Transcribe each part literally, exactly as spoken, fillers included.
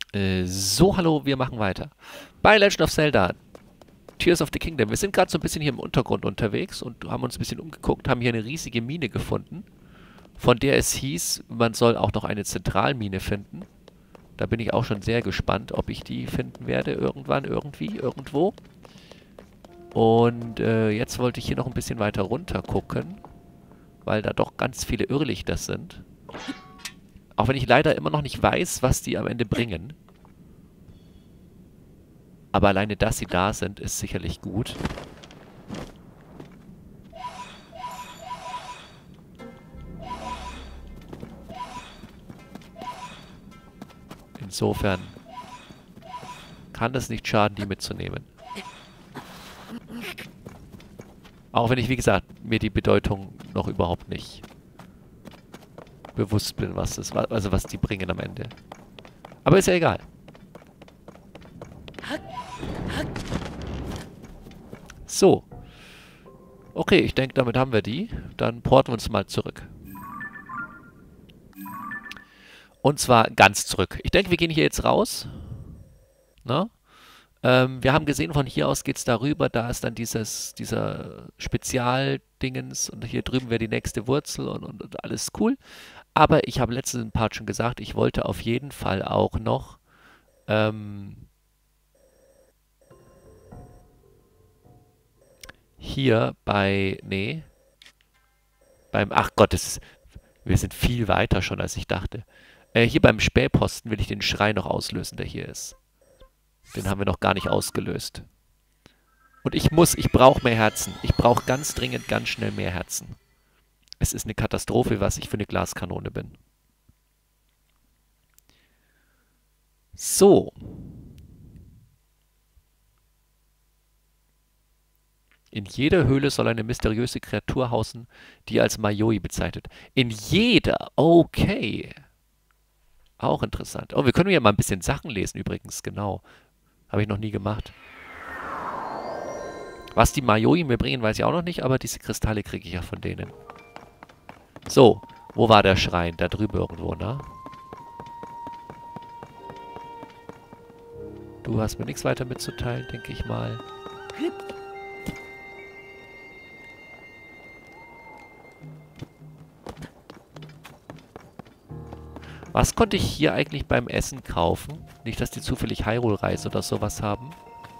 Äh, so, hallo, wir machen weiter. Bei Legend of Zelda, Tears of the Kingdom. Wir sind gerade so ein bisschen hier im Untergrund unterwegs und haben uns ein bisschen umgeguckt, haben hier eine riesige Mine gefunden, von der es hieß, man soll auch noch eine Zentralmine finden. Da bin ich auch schon sehr gespannt, ob ich die finden werde, irgendwann, irgendwie, irgendwo. Und äh, jetzt wollte ich hier noch ein bisschen weiter runter gucken, weil da doch ganz viele Irrlichter sind. Auch wenn ich leider immer noch nicht weiß, was die am Ende bringen. Aber alleine, dass sie da sind, ist sicherlich gut. Insofern kann es nicht schaden, die mitzunehmen. Auch wenn ich, wie gesagt, mir die Bedeutung noch überhaupt nicht bewusst bin, was das, also was die bringen am Ende. Aber ist ja egal. So. Okay, ich denke, damit haben wir die. Dann porten wir uns mal zurück. Und zwar ganz zurück. Ich denke, wir gehen hier jetzt raus. Ne? Ähm, wir haben gesehen, von hier aus geht es darüber. Da ist dann dieses, dieser Spezialdingens. Und hier drüben wäre die nächste Wurzel und, und, und alles cool. Aber ich habe letzten Part schon gesagt, ich wollte auf jeden Fall auch noch ähm, hier bei, nee, beim, ach Gott, das ist, wir sind viel weiter schon, als ich dachte. Äh, hier beim Spähposten will ich den Schrei noch auslösen, der hier ist. Den haben wir noch gar nicht ausgelöst. Und ich muss, ich brauche mehr Herzen. Ich brauche ganz dringend, ganz schnell mehr Herzen. Es ist eine Katastrophe, was ich für eine Glaskanone bin. So. In jeder Höhle soll eine mysteriöse Kreatur hausen, die als Mayoi bezeichnet. In jeder? Okay. Auch interessant. Oh, wir können ja mal ein bisschen Sachen lesen übrigens, genau. Habe ich noch nie gemacht. Was die Mayoi mir bringen, weiß ich auch noch nicht, aber diese Kristalle kriege ich ja von denen. So, wo war der Schrein? Da drüben irgendwo, ne? Du hast mir nichts weiter mitzuteilen, denke ich mal. Was konnte ich hier eigentlich beim Essen kaufen? Nicht, dass die zufällig Hyrule-Reis oder sowas haben.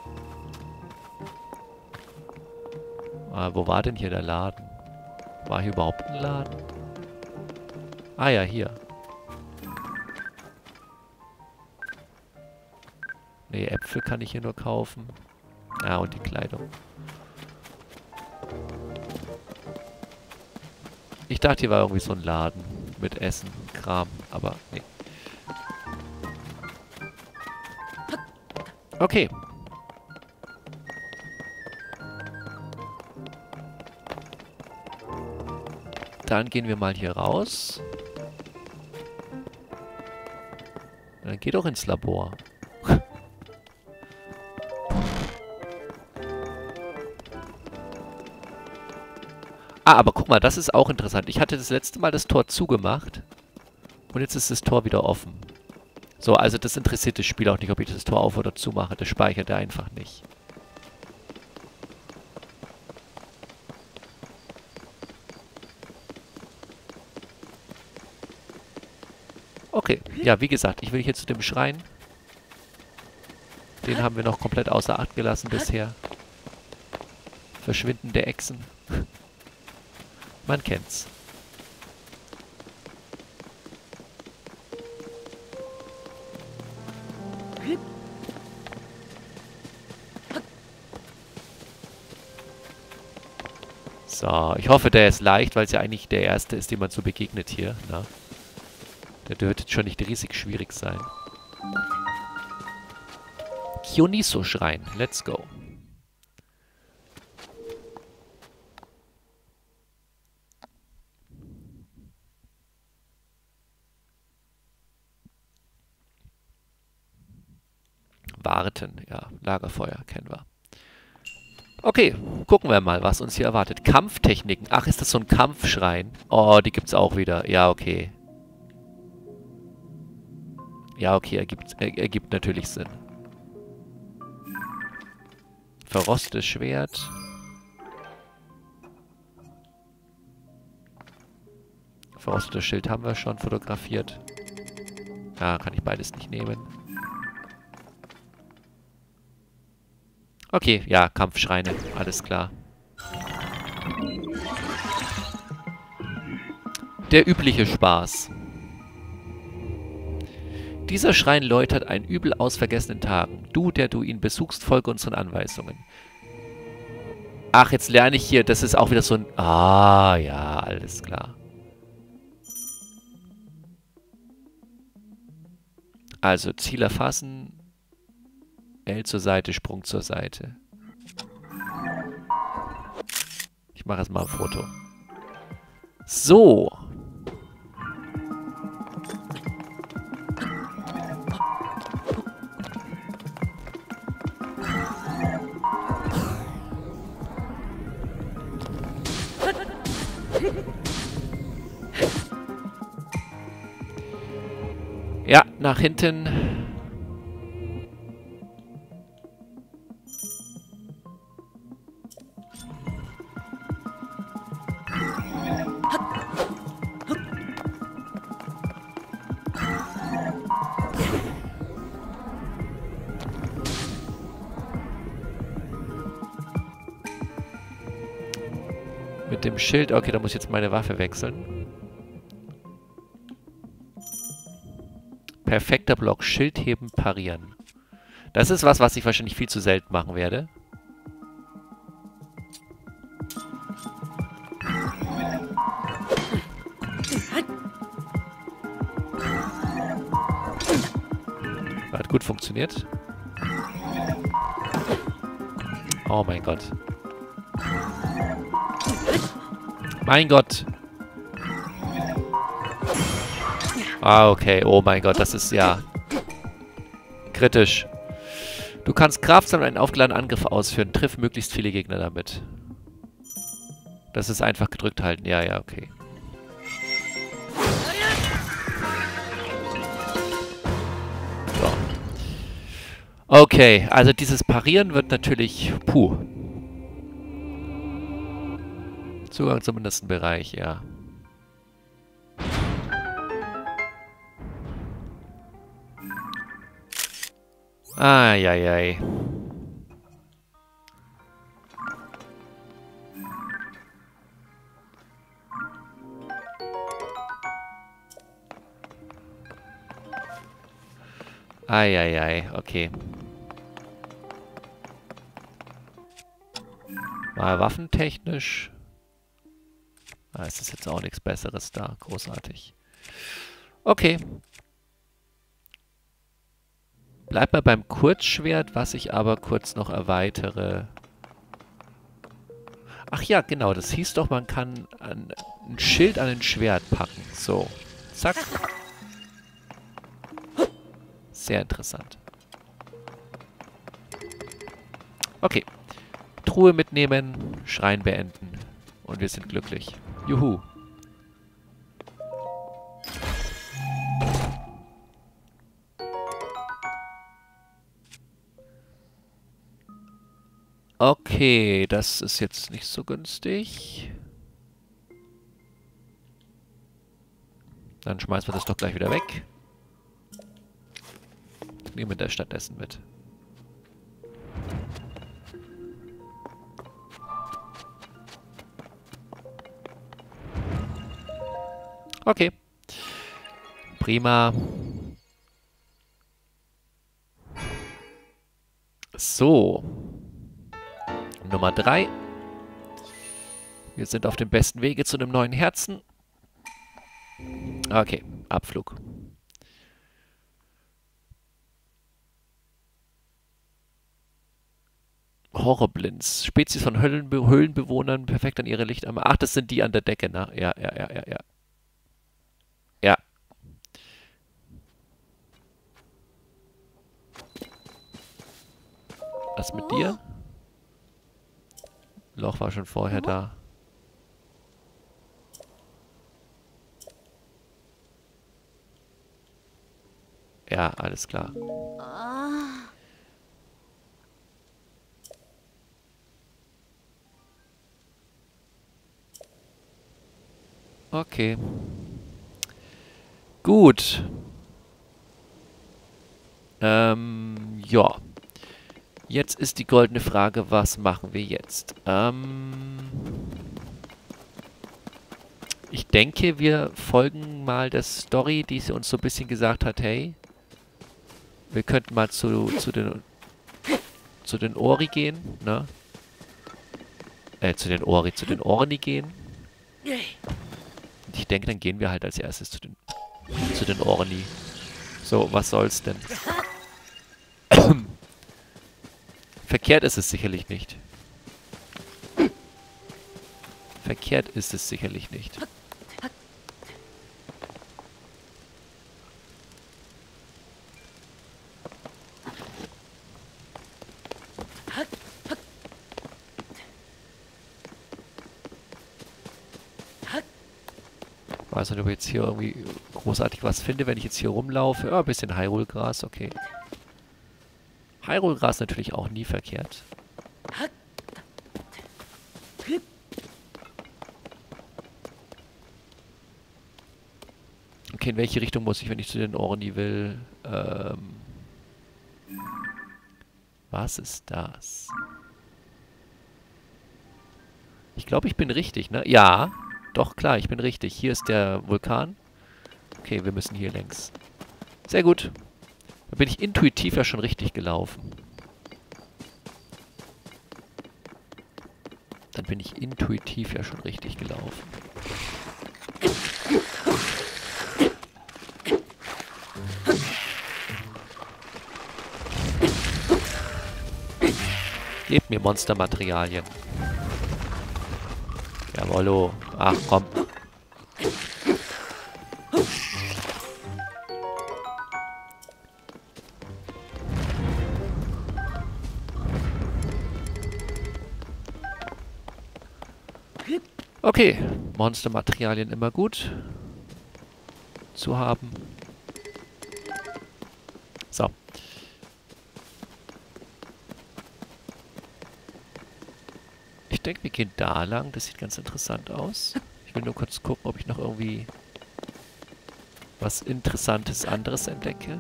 Ah, wo war denn hier der Laden? War hier überhaupt ein Laden? Ah ja, hier. Nee, Äpfel kann ich hier nur kaufen. Ah, und die Kleidung. Ich dachte, hier war irgendwie so ein Laden mit Essen, Kram, aber nee. Okay. Dann gehen wir mal hier raus. Dann geh doch ins Labor. Ah, aber guck mal, das ist auch interessant. Ich hatte das letzte Mal das Tor zugemacht. Und jetzt ist das Tor wieder offen. So, also das interessiert das Spiel auch nicht, ob ich das Tor auf- oder zumache. Das speichert er einfach nicht. Okay, ja, wie gesagt, ich will hier zu dem Schrein. Den haben wir noch komplett außer Acht gelassen bisher. Verschwindende Echsen. Man kennt's. So, ich hoffe, der ist leicht, weil es ja eigentlich der erste ist, dem man so begegnet hier. Na? Der dürfte jetzt schon nicht riesig schwierig sein. Kioniso-Schrein. Let's go. Warten, ja. Lagerfeuer kennen wir. Okay, gucken wir mal, was uns hier erwartet. Kampftechniken. Ach, ist das so ein Kampfschrein? Oh, die gibt's auch wieder. Ja, okay. Ja, okay, ergibt, er, ergibt natürlich Sinn. Verrostetes Schwert. Verrostetes Schild haben wir schon fotografiert. Ja, kann ich beides nicht nehmen. Okay, ja, Kampfschreine. Alles klar. Der übliche Spaß. Dieser Schrein läutert einen übel aus vergessenen Tagen. Du, der du ihn besuchst, folge unseren Anweisungen. Ach, jetzt lerne ich hier, das ist auch wieder so ein... Ah, ja, alles klar. Also, Ziel erfassen. L zur Seite, Sprung zur Seite. Ich mache jetzt mal ein Foto. So. Ja, nach hinten. Mit dem Schild. Okay, da muss ich jetzt meine Waffe wechseln. Perfekter Block. Schild heben, parieren. Das ist was, was ich wahrscheinlich viel zu selten machen werde. Hat gut funktioniert. Oh mein Gott. Mein Gott. Ah, okay. Oh mein Gott, das ist ja kritisch. Du kannst kraftsam einen aufgeladenen Angriff ausführen. Triff möglichst viele Gegner damit. Das ist einfach gedrückt halten. Ja, ja, okay. So. Okay, also dieses Parieren wird natürlich... Puh. Zugang zum innersten Bereich, ja. Eieiei. Eieiei, okay. Mal waffentechnisch. Ah, es ist jetzt auch nichts Besseres da. Großartig. Okay. Bleib mal beim Kurzschwert, was ich aber kurz noch erweitere. Ach ja, genau. Das hieß doch, man kann ein, ein Schild an ein Schwert packen. So. Zack. Sehr interessant. Okay. Truhe mitnehmen, Schrein beenden. Und wir sind glücklich. Juhu. Okay, das ist jetzt nicht so günstig. Dann schmeißen wir das doch gleich wieder weg. Nehmen wir das stattdessen mit. Okay. Prima. So. Nummer drei. Wir sind auf dem besten Wege zu einem neuen Herzen. Okay, Abflug. Horrorblinds. Spezies von Höllenbe Höhlenbewohnern, perfekt an ihre Lichtarme. Ach, das sind die an der Decke, ne? Ja, ja, ja, ja, ja. Ja. Was mit dir? Loch war schon vorher da. Ja, alles klar. Okay. Gut. Ähm, ja. Jetzt ist die goldene Frage, was machen wir jetzt? Ähm, ich denke, wir folgen mal der Story, die sie uns so ein bisschen gesagt hat, hey, wir könnten mal zu, zu den zu den Ori gehen, ne? Äh, zu den Ori, zu den Orni gehen. Und ich denke, dann gehen wir halt als erstes zu den zu den Orni. So, was soll's denn? Verkehrt ist es sicherlich nicht. Verkehrt ist es sicherlich nicht. Ich weiß nicht, ob ich jetzt hier irgendwie großartig was finde, wenn ich jetzt hier rumlaufe. Ja, ein bisschen Hyrule-Gras, okay. Hyrule-Gras natürlich auch nie verkehrt. Okay, in welche Richtung muss ich, wenn ich zu den Orni will? Ähm... Was ist das? Ich glaube, ich bin richtig, ne? Ja, doch, klar, ich bin richtig. Hier ist der Vulkan. Okay, wir müssen hier längs. Sehr gut. Da bin ich intuitiv ja schon richtig gelaufen. Dann bin ich intuitiv ja schon richtig gelaufen. Gebt mir Monstermaterialien. Jawollo. Ach, komm. Okay. Monstermaterialien immer gut zu haben. So. Ich denke, wir gehen da lang. Das sieht ganz interessant aus. Ich will nur kurz gucken, ob ich noch irgendwie was Interessantes anderes entdecke.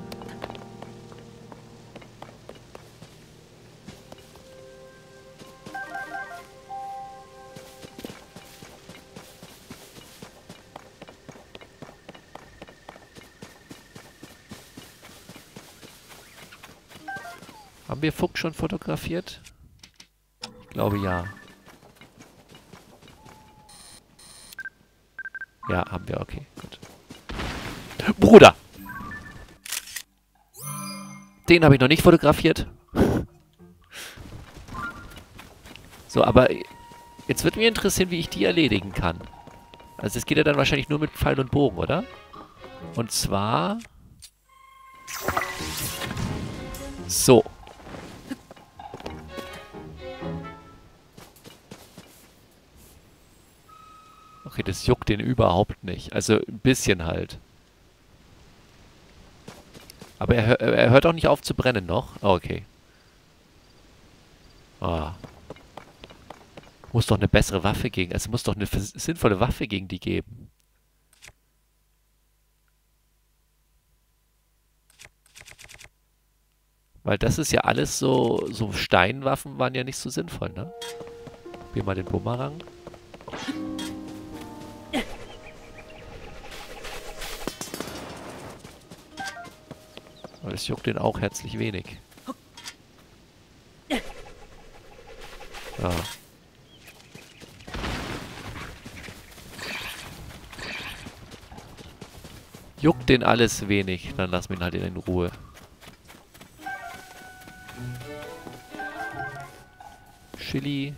Haben wir Fuchs schon fotografiert? Ich glaube ja. Ja, haben wir, okay, gut. Bruder! Den habe ich noch nicht fotografiert. So, aber jetzt wird mich interessieren, wie ich die erledigen kann. Also es geht ja dann wahrscheinlich nur mit Pfeil und Bogen, oder? Und zwar... So. Okay, das juckt den überhaupt nicht. Also ein bisschen halt. Aber er, er hört auch nicht auf zu brennen noch. Oh, okay. Ah. Muss doch eine bessere Waffe gegen... Es muss doch eine sinnvolle Waffe gegen die geben. Weil das ist ja alles so... So Steinwaffen waren ja nicht so sinnvoll, ne? Probier mal den Bumerang. Aber das juckt den auch herzlich wenig. Ja. Juckt den alles wenig. Dann lassen wir ihn halt in Ruhe. Chili.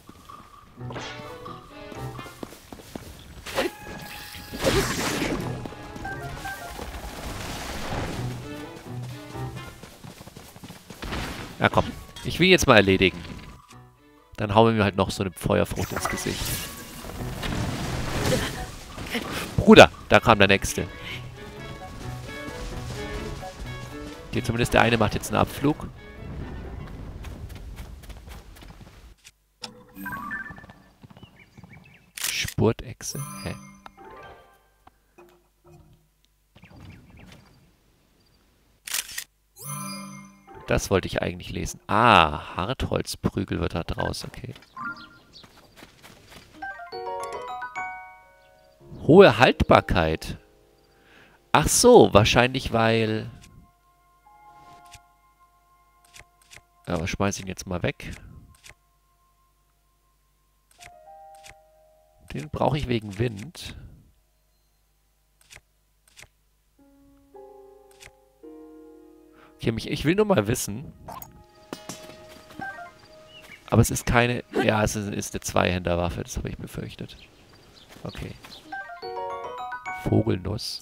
Ja, komm. Ich will ihn jetzt mal erledigen. Dann hauen wir mir halt noch so eine Feuerfrucht ins Gesicht. Bruder, da kam der Nächste. Okay, zumindest der eine macht jetzt einen Abflug. Spurtechse? Hä? Das wollte ich eigentlich lesen. Ah, Hartholzprügel wird da draus, okay. Hohe Haltbarkeit. Ach so, wahrscheinlich weil... Ja, aber schmeiß ihn jetzt mal weg. Den brauche ich wegen Wind. Okay, mich, ich will nur mal wissen. Aber es ist keine... Ja, es ist, ist eine Zweihänderwaffe, das habe ich befürchtet. Okay. Vogelnuss.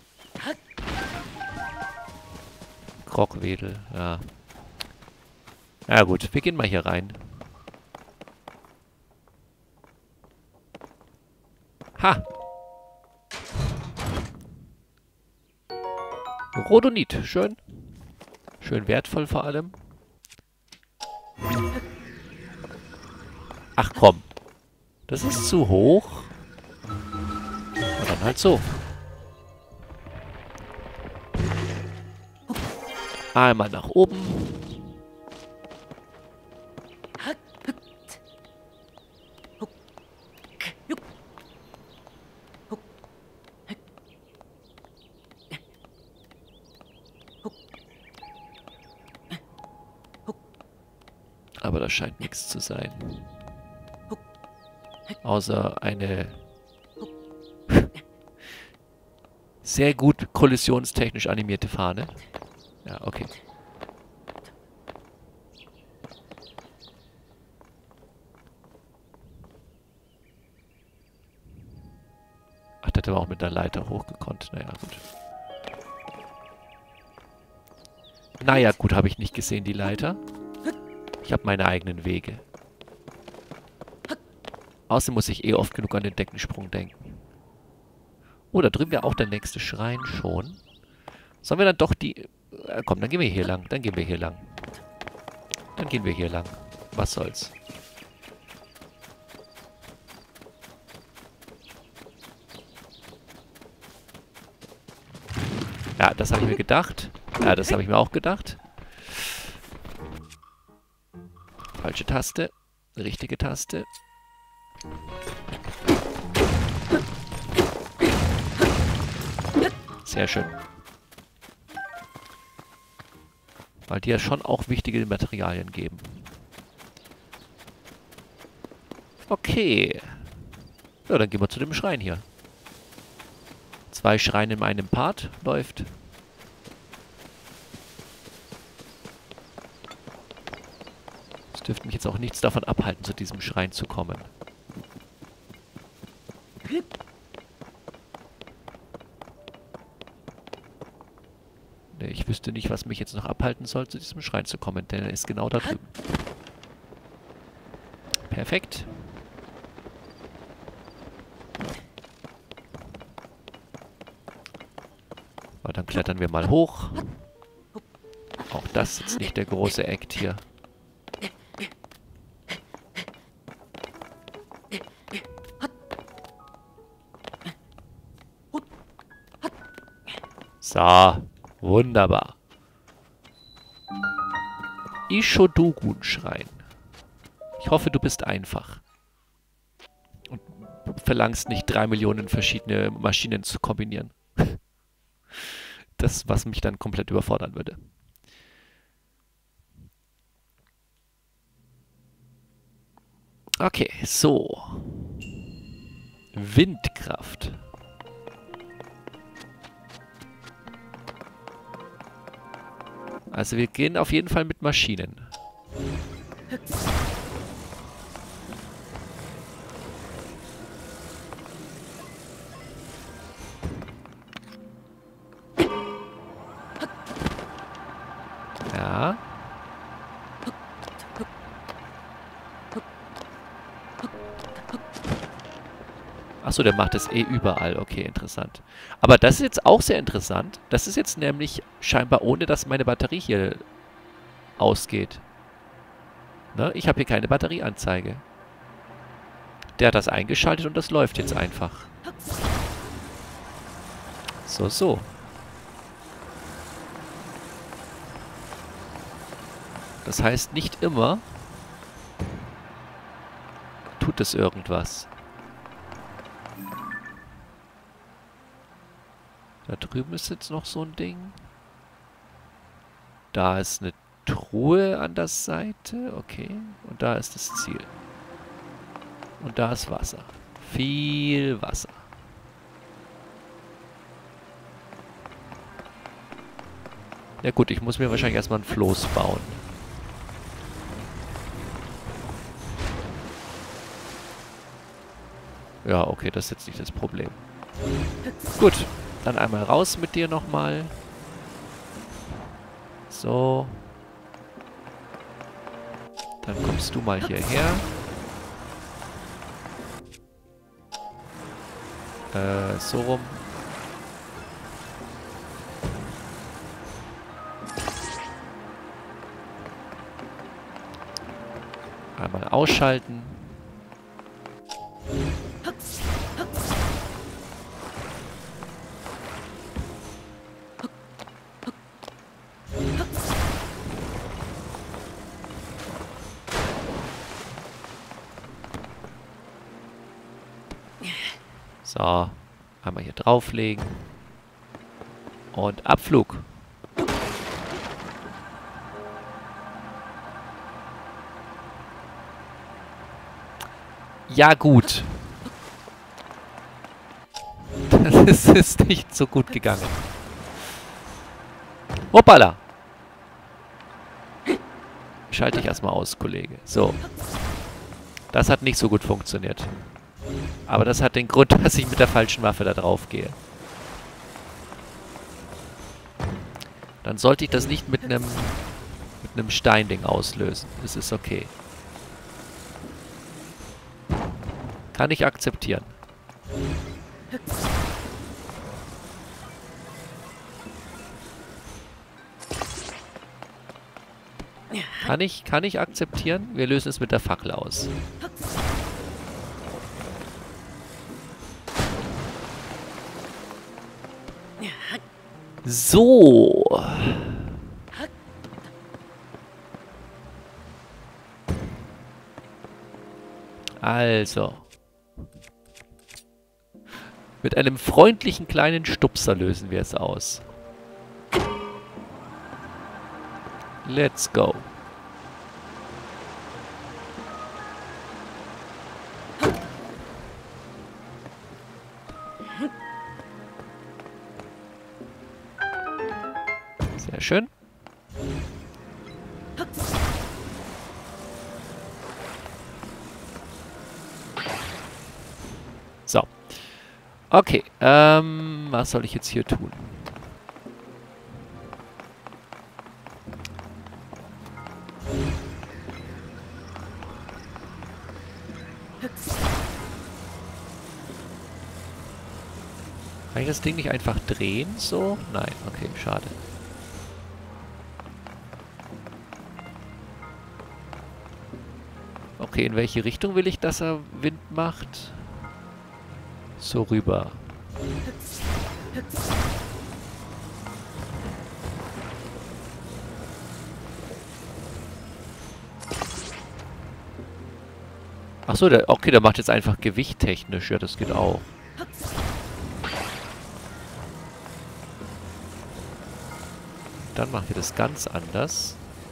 Krockwedel, ja. Ja gut, wir gehen mal hier rein. Ha! Rhodonit, schön. Schön wertvoll vor allem. Ach komm. Das ist zu hoch. Na dann halt so. Einmal nach oben. Aber da scheint nichts zu sein. Außer eine sehr gut kollisionstechnisch animierte Fahne. Ja, okay. Ach, der hätte aber auch mit der Leiter hochgekonnt. Naja, gut. Naja, gut, habe ich nicht gesehen, die Leiter. Ich habe meine eigenen Wege. Außerdem muss ich eh oft genug an den Deckensprung denken. Oh, da drüben wäre auch der nächste Schrein schon. Sollen wir dann doch die... Äh, komm, dann gehen wir hier lang. Dann gehen wir hier lang. Dann gehen wir hier lang. Was soll's. Ja, das habe ich mir gedacht. Ja, das habe ich mir auch gedacht. Falsche Taste. Richtige Taste. Sehr schön. Weil die ja schon auch wichtige Materialien geben. Okay. Ja, dann gehen wir zu dem Schrein hier. Zwei Schreine in einem Part. Läuft. Es dürfte mich jetzt auch nichts davon abhalten, zu diesem Schrein zu kommen. Nee, ich wüsste nicht, was mich jetzt noch abhalten soll, zu diesem Schrein zu kommen, denn er ist genau da drüben. Perfekt. Aber dann klettern wir mal hoch. Auch das ist jetzt nicht der große Act hier. So, wunderbar. Ishodogun-Schrein. Ich hoffe, du bist einfach. Und verlangst nicht drei Millionen verschiedene Maschinen zu kombinieren. Das, was mich dann komplett überfordern würde. Okay, so. Windkraft. Also wir gehen auf jeden Fall mit Maschinen. Ja. Achso, der macht es eh überall. Okay, interessant. Aber das ist jetzt auch sehr interessant. Das ist jetzt nämlich scheinbar ohne, dass meine Batterie hier ausgeht. Ne? Ich habe hier keine Batterieanzeige. Der hat das eingeschaltet und das läuft jetzt einfach. So, so. Das heißt, nicht immer tut es irgendwas. Da drüben ist jetzt noch so ein Ding. Da ist eine Truhe an der Seite. Okay. Und da ist das Ziel. Und da ist Wasser. Viel Wasser. Ja gut, ich muss mir wahrscheinlich erstmal ein Floß bauen. Ja, okay, das ist jetzt nicht das Problem. Gut, dann einmal raus mit dir nochmal. So. Dann kommst du mal hierher. Äh, so rum. Einmal ausschalten. So, einmal hier drauflegen. Und Abflug. Ja, gut. Das ist nicht so gut gegangen. Hoppala. Schalte ich erstmal aus, Kollege. So. Das hat nicht so gut funktioniert. Aber das hat den Grund, dass ich mit der falschen Waffe da drauf gehe. Dann sollte ich das nicht mit einem mit einem Steinding auslösen. Das ist okay. Kann ich akzeptieren. Kann ich, kann ich akzeptieren? Wir lösen es mit der Fackel aus. So. Also. Mit einem freundlichen kleinen Stupser lösen wir es aus. Let's go. Sehr schön. So. Okay. Ähm, was soll ich jetzt hier tun? Kann ich das Ding nicht einfach drehen? So? Nein. Okay, schade. Okay, in welche Richtung will ich, dass er Wind macht? So rüber. Achso, der, okay, der macht jetzt einfach gewichttechnisch. Ja, das geht auch. Dann machen wir das ganz anders.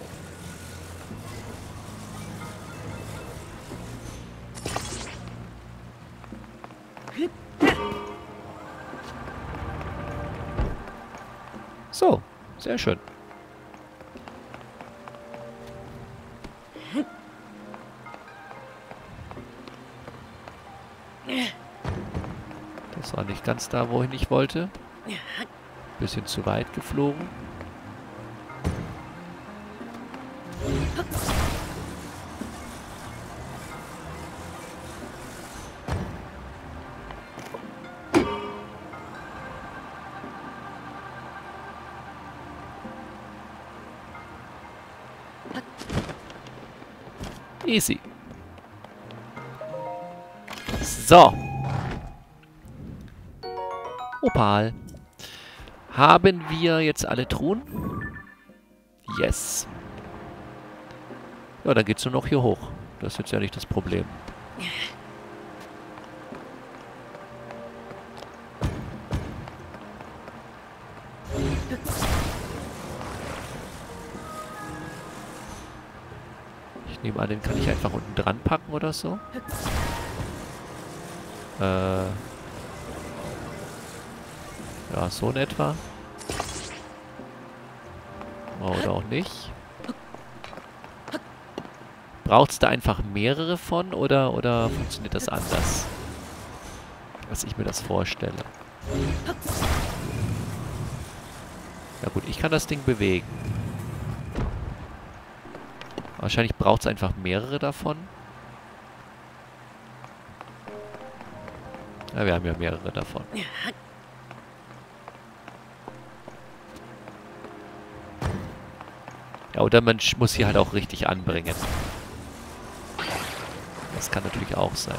So, sehr schön. Das war nicht ganz da, wohin ich wollte. Bisschen zu weit geflogen. Easy. So. Opal. Haben wir jetzt alle Truhen? Yes. Ja, dann geht's nur noch hier hoch. Das ist jetzt ja nicht das Problem. Ich nehme an, den kann ich einfach unten dran packen oder so. Äh... Ja, so in etwa. Oder auch nicht. Braucht es da einfach mehrere von oder, oder funktioniert das anders? Als ich mir das vorstelle. Ja gut, ich kann das Ding bewegen. Wahrscheinlich braucht es einfach mehrere davon. Ja, wir haben ja mehrere davon. Ja, oder man muss hier halt auch richtig anbringen. Das kann natürlich auch sein.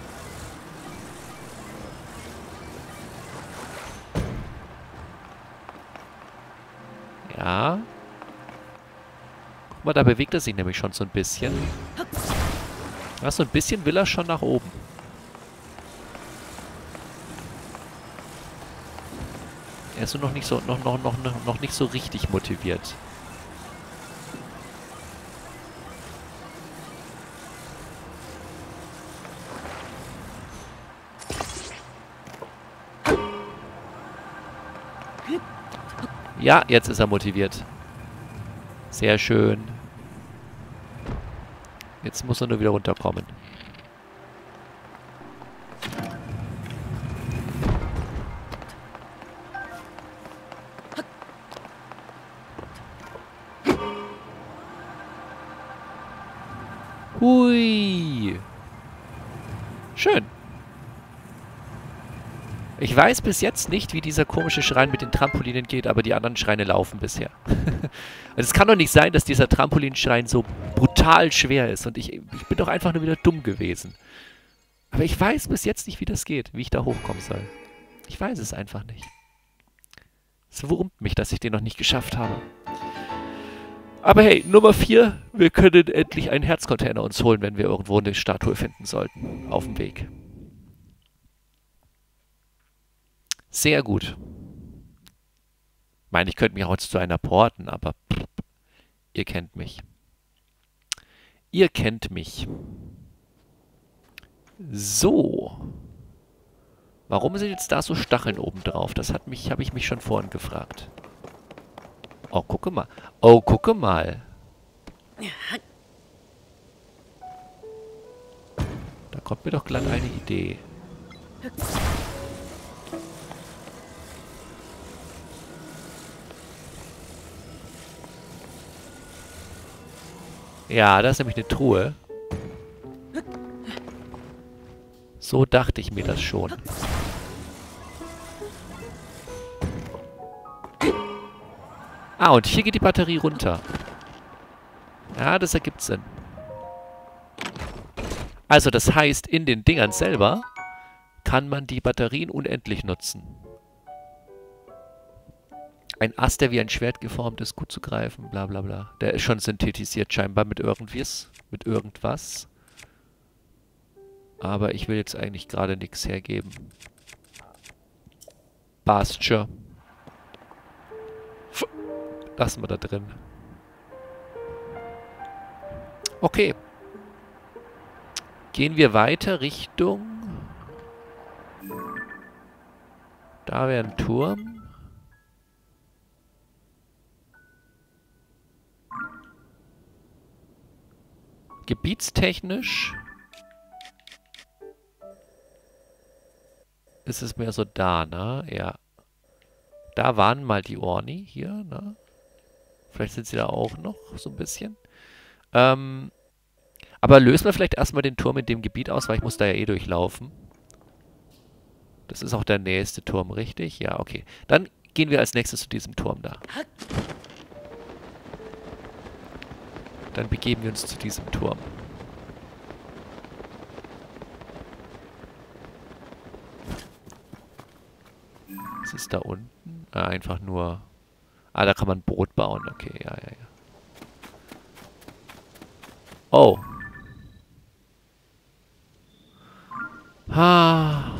Ja. Guck mal, da bewegt er sich nämlich schon so ein bisschen. Ja, so ein bisschen will er schon nach oben. Er ist nur noch nicht so, noch, noch, noch, noch nicht so richtig motiviert. Ja, jetzt ist er motiviert. Sehr schön. Jetzt muss er nur wieder runterkommen. Hui. Schön. Ich weiß bis jetzt nicht, wie dieser komische Schrein mit den Trampolinen geht, aber die anderen Schreine laufen bisher. Also es kann doch nicht sein, dass dieser Trampolinschrein so brutal schwer ist. Und ich, ich bin doch einfach nur wieder dumm gewesen. Aber ich weiß bis jetzt nicht, wie das geht, wie ich da hochkommen soll. Ich weiß es einfach nicht. Es wurmt mich, dass ich den noch nicht geschafft habe. Aber hey, Nummer vier, wir können endlich einen Herzcontainer uns holen, wenn wir irgendwo eine Statue finden sollten. Auf dem Weg. Sehr gut. Ich meine, ich könnte mich auch jetzt zu einer porten, aber pff, ihr kennt mich. Ihr kennt mich. So. Warum sind jetzt da so Stacheln oben drauf? Das hat mich, habe ich mich schon vorhin gefragt. Oh, gucke mal. Oh, gucke mal. Da kommt mir doch glatt eine Idee. Ja, da ist nämlich eine Truhe. So dachte ich mir das schon. Ah, und hier geht die Batterie runter. Ja, das ergibt Sinn. Also, das heißt, in den Dingern selber kann man die Batterien unendlich nutzen. Ein Ast, der wie ein Schwert geformt ist, gut zu greifen, bla bla bla. Der ist schon synthetisiert scheinbar mit irgendwas. Mit irgendwas. Aber ich will jetzt eigentlich gerade nichts hergeben. Passt schon. Lassen wir da drin. Okay. Gehen wir weiter Richtung... Da wäre ein Turm. Gebietstechnisch ist es mehr so da, ne? Ja. Da waren mal die Orni hier, ne? Vielleicht sind sie da auch noch so ein bisschen. Ähm, aber lösen wir vielleicht erstmal den Turm in dem Gebiet aus, weil ich muss da ja eh durchlaufen. Das ist auch der nächste Turm, richtig? Ja, okay. Dann gehen wir als nächstes zu diesem Turm da. Dann begeben wir uns zu diesem Turm. Was ist da unten? Ah, einfach nur... Ah, da kann man ein Boot bauen. Okay, ja, ja, ja. Oh. Ah.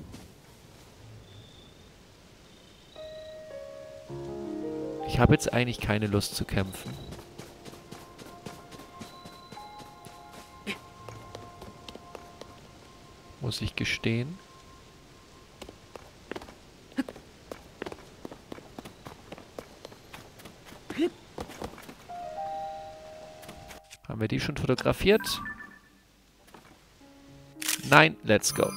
Ich habe jetzt eigentlich keine Lust zu kämpfen. Muss ich gestehen. Haben wir die schon fotografiert? Nein, let's go.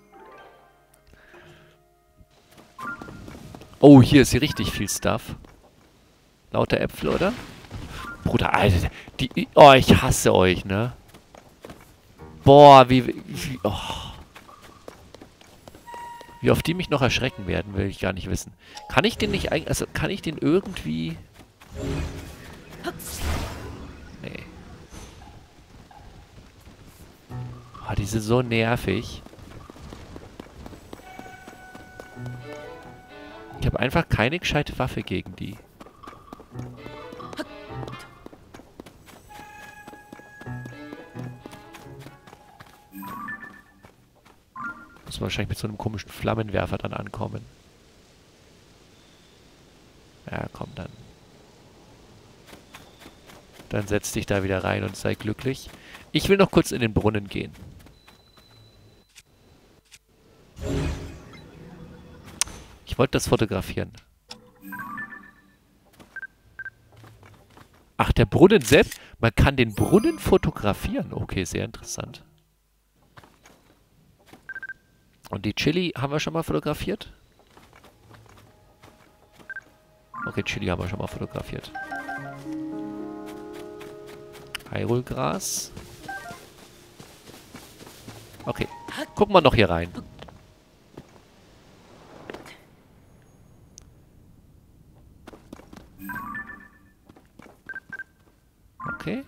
Oh, hier ist hier richtig viel Stuff. Lauter Äpfel, oder? Bruder, Alter, die... Oh, ich hasse euch, ne? Boah, wie... wie oh. Wie oft die mich noch erschrecken werden, will ich gar nicht wissen. Kann ich den nicht eigentlich... Also, kann ich den irgendwie... Nee. Oh, die sind so nervig. Ich habe einfach keine gescheite Waffe gegen die. Muss man wahrscheinlich mit so einem komischen Flammenwerfer dann ankommen. Ja, komm dann. Dann setz dich da wieder rein und sei glücklich. Ich will noch kurz in den Brunnen gehen. Ich wollte das fotografieren. Ach, der Brunnen selbst? Man kann den Brunnen fotografieren. Okay, sehr interessant. Und die Chili haben wir schon mal fotografiert? Okay, Chili haben wir schon mal fotografiert. Hyrule-Gras. Okay, gucken wir noch hier rein. Okay.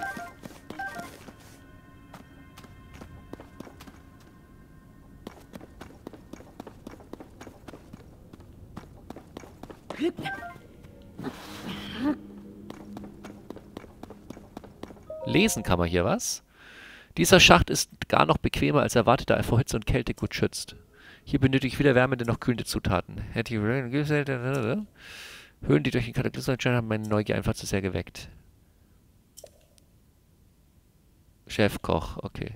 Lesen kann man hier was. Dieser Schacht ist gar noch bequemer als erwartet, da er vor Hitze und Kälte gut schützt. Hier benötige ich weder wärmende noch kühlende Zutaten. Höhen, die durch den Kataklysmus entstanden haben, meine Neugier einfach zu sehr geweckt. Chefkoch, okay.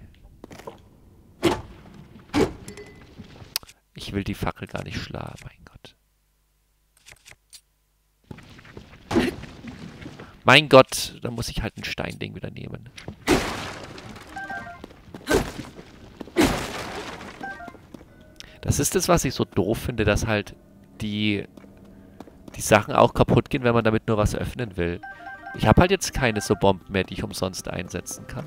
Ich will die Fackel gar nicht schlagen, mein Gott. Mein Gott, da muss ich halt ein Steinding wieder nehmen. Das ist das, was ich so doof finde, dass halt die, die Sachen auch kaputt gehen, wenn man damit nur was öffnen will. Ich habe halt jetzt keine so Bomben mehr, die ich umsonst einsetzen kann.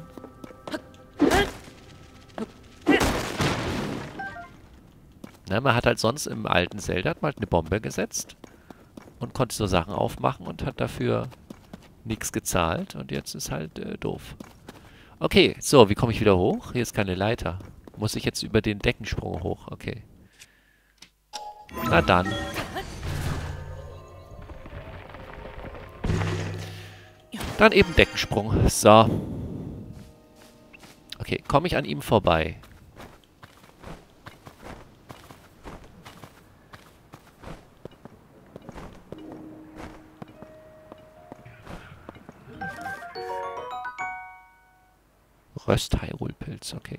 Na, man hat halt sonst im alten Zelda hat man halt eine Bombe gesetzt und konnte so Sachen aufmachen und hat dafür nichts gezahlt. Und jetzt ist halt äh, doof. Okay, so, wie komme ich wieder hoch? Hier ist keine Leiter. Muss ich jetzt über den Deckensprung hoch? Okay. Na dann. Dann eben Deckensprung. So. Okay, komme ich an ihm vorbei? Röst-Hyrule-Pilz, okay.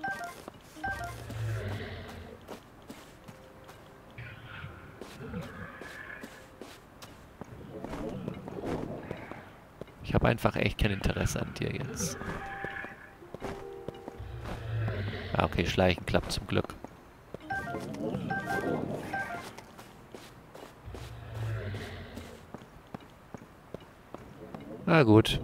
Ich habe einfach echt kein Interesse an dir jetzt. Ah, okay, Schleichen klappt zum Glück. Na gut.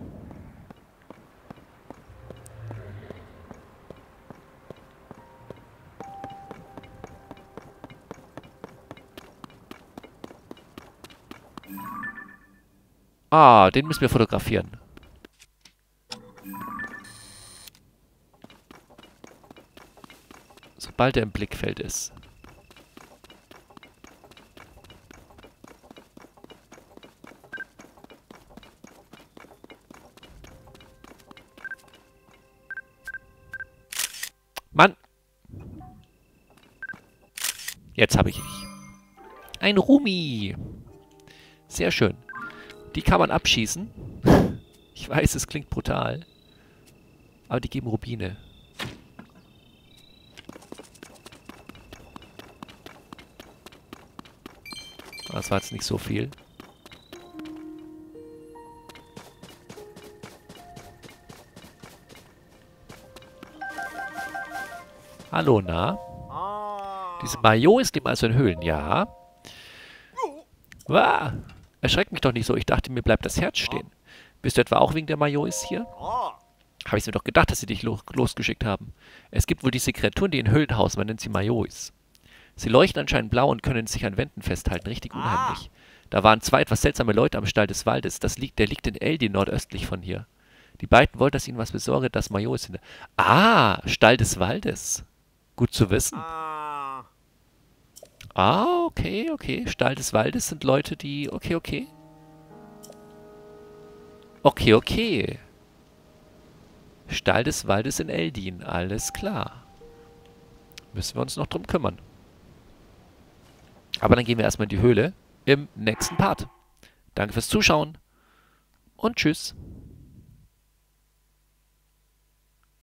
Ah, den müssen wir fotografieren. sobald er im Blickfeld ist. Mann! Jetzt habe ich dich. Ein Rumi! Sehr schön. Die kann man abschießen. Ich weiß, es klingt brutal. Aber die geben Rubine. Das war jetzt nicht so viel. Hallo, na? Diese Majos leben also in Höhlen, ja. Wah! Erschreckt mich doch nicht so. Ich dachte, mir bleibt das Herz stehen. Bist du etwa auch wegen der Majos hier? Habe ich mir doch gedacht, dass sie dich lo losgeschickt haben. Es gibt wohl diese Kreaturen, die in Höhlen hausen. Man nennt sie Majos. Sie leuchten anscheinend blau und können sich an Wänden festhalten. Richtig unheimlich. Da waren zwei etwas seltsame Leute am Stall des Waldes. Das liegt, der liegt in Eldin, nordöstlich von hier. Die beiden wollten, dass ich ihnen was besorge, das Majos sind. Ah, Stall des Waldes. Gut zu wissen. Ah, okay, okay. Stall des Waldes sind Leute, die... Okay, okay. Okay, okay. Stall des Waldes in Eldin. Alles klar. Müssen wir uns noch drum kümmern. Aber dann gehen wir erstmal in die Höhle im nächsten Part. Danke fürs Zuschauen und tschüss.